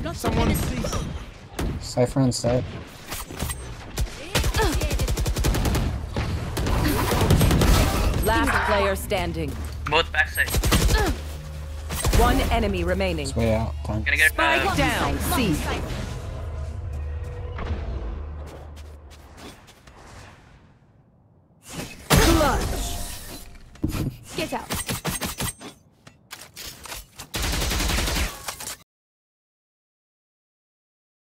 Someone Cypher on set. Last player standing. Both backside. One enemy remaining. It's way out. Time. Gonna get Spike down. C.